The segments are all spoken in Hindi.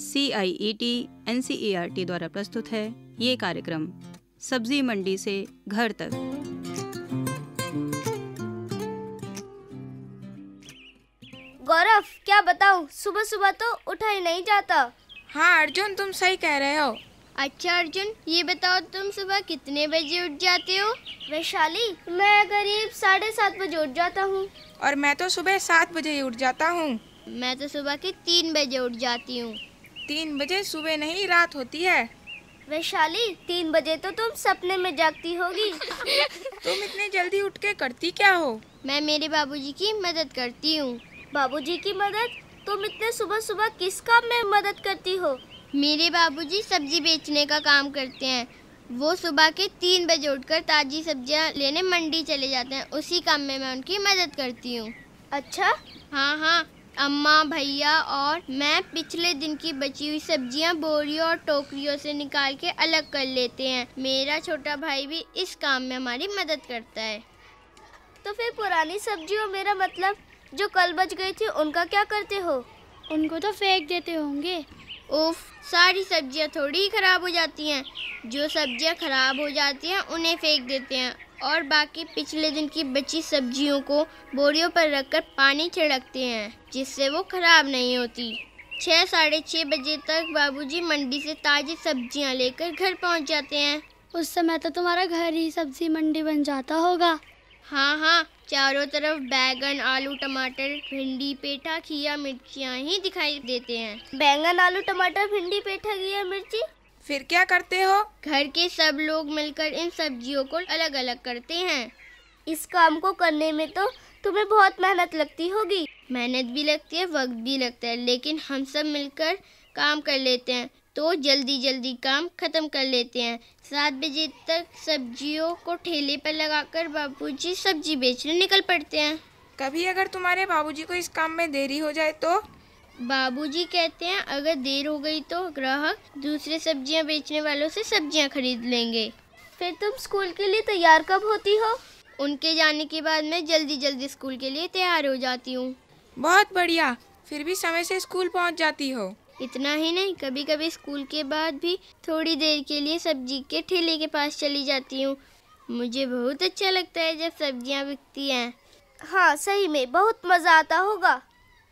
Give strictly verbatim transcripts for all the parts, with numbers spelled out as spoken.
C I E T N C E R T द्वारा प्रस्तुत है ये कार्यक्रम सब्जी मंडी से घर तक। गौरव, क्या बताऊं, सुबह सुबह तो उठा ही नहीं जाता। हाँ अर्जुन, तुम सही कह रहे हो। अच्छा अर्जुन, ये बताओ तुम सुबह कितने बजे उठ जाते हो? वैशाली, मैं करीब साढ़े सात बजे उठ जाता हूँ। और मैं तो सुबह सात बजे ही उठ जाता हूँ। मैं तो सुबह के तीन बजे उठ जाती हूँ। तीन बजे सुबह नहीं, रात होती है। वैशाली, तीन बजे तो तुम सपने में जागती होगी। तुम इतने जल्दी उठ के करती क्या हो? मैं मेरे बाबूजी की मदद करती हूँ। बाबूजी की मदद? तुम इतने सुबह सुबह किस काम में मदद करती हो? मेरे बाबूजी सब्जी बेचने का काम करते हैं। वो सुबह के तीन बजे उठकर ताजी सब्जियां लेने मंडी चले जाते हैं। उसी काम में मैं उनकी मदद करती हूँ। अच्छा? हाँ हाँ, अम्मा, भैया और मैं पिछले दिन की बची हुई सब्जियां बोरियों और टोकरियों से निकाल के अलग कर लेते हैं। मेरा छोटा भाई भी इस काम में हमारी मदद करता है। तो फिर पुरानी सब्जियों, मेरा मतलब जो कल बच गई थी, उनका क्या करते हो? उनको तो फेंक देते होंगे। उफ, सारी सब्जियां थोड़ी ही खराब हो जाती हैं। जो सब्जियां खराब हो जाती हैं उन्हें फेंक देते हैं और बाकी पिछले दिन की बची सब्जियों को बोरियों पर रखकर पानी छिड़कते हैं, जिससे वो खराब नहीं होती। छः साढ़े छः बजे तक बाबूजी मंडी से ताज़ी सब्जियां लेकर घर पहुंच जाते हैं। उस समय तो तुम्हारा घर ही सब्जी मंडी बन जाता होगा। हाँ हाँ, चारों तरफ बैगन, आलू, टमाटर, भिंडी, पेठा, खीरा, मिर्चियाँ ही दिखाई देते हैं। बैंगन, आलू, टमाटर, भिंडी, पेठा, खीरा, मिर्ची। फिर क्या करते हो? घर के सब लोग मिलकर इन सब्जियों को अलग अलग करते हैं। इस काम को करने में तो तुम्हें बहुत मेहनत लगती होगी। मेहनत भी लगती है, वक्त भी लगता है, लेकिन हम सब मिलकर काम कर लेते हैं तो जल्दी जल्दी काम खत्म कर लेते हैं। सात बजे तक सब्जियों को ठेले पर लगाकर बाबूजी सब्जी बेचने निकल पड़ते हैं। कभी अगर तुम्हारे बाबूजी को इस काम में देरी हो जाए तो? बाबूजी कहते हैं अगर देर हो गई तो ग्राहक दूसरे सब्जियां बेचने वालों से सब्जियां खरीद लेंगे। फिर तुम स्कूल के लिए तैयार कब होती हो? उनके जाने के बाद मैं जल्दी जल्दी स्कूल के लिए तैयार हो जाती हूँ। बहुत बढ़िया, फिर भी समय से स्कूल पहुँच जाती हो। इतना ही नहीं, कभी कभी स्कूल के बाद भी थोड़ी देर के लिए सब्जी के ठेले के पास चली जाती हूँ। मुझे बहुत अच्छा लगता है जब सब्जियाँ बिकती हैं। हाँ सही में बहुत मज़ा आता होगा।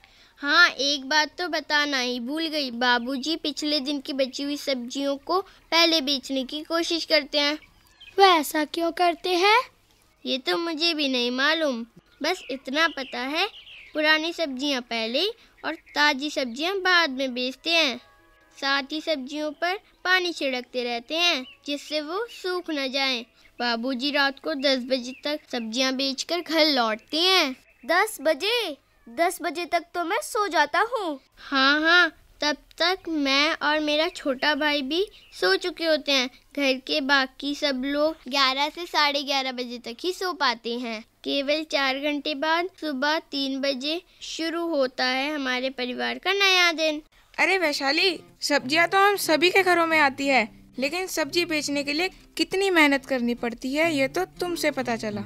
हाँ, एक बात तो बताना ही भूल गई, बाबूजी पिछले दिन की बची हुई सब्जियों को पहले बेचने की कोशिश करते हैं। वह ऐसा क्यों करते हैं? ये तो मुझे भी नहीं मालूम, बस इतना पता है पुरानी सब्जियां पहले और ताज़ी सब्जियां बाद में बेचते हैं। साथ ही सब्जियों पर पानी छिड़कते रहते हैं जिससे वो सूख न जाएं। बाबूजी रात को दस बजे तक सब्जियां बेचकर घर लौटते हैं। दस बजे? दस बजे तक तो मैं सो जाता हूँ। हाँ हाँ, तब तक मैं और मेरा छोटा भाई भी सो चुके होते हैं। घर के बाकी सब लोग ग्यारह से साढ़े ग्यारह बजे तक ही सो पाते हैं। केवल चार घंटे बाद सुबह तीन बजे शुरू होता है हमारे परिवार का नया दिन। अरे वैशाली, सब्जियां तो हम सभी के घरों में आती है, लेकिन सब्जी बेचने के लिए कितनी मेहनत करनी पड़ती है ये तो तुमसे पता चला।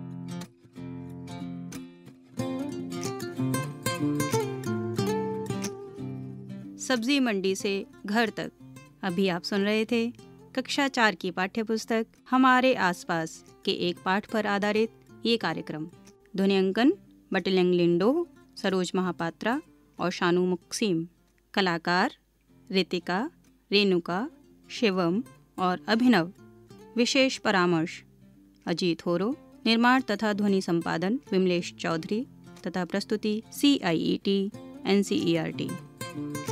सब्जी मंडी से घर तक अभी आप सुन रहे थे कक्षा चार की पाठ्य पुस्तक हमारे आसपास के एक पाठ पर आधारित ये कार्यक्रम। ध्वनियांकन बटलिंग लिंडो, सरोज महापात्रा और शानू मुक्सीम। कलाकार रितिका, रेणुका, शिवम और अभिनव। विशेष परामर्श अजीत होरो। निर्माण तथा ध्वनि संपादन विमलेश चौधरी तथा प्रस्तुति C I E T N C E R T.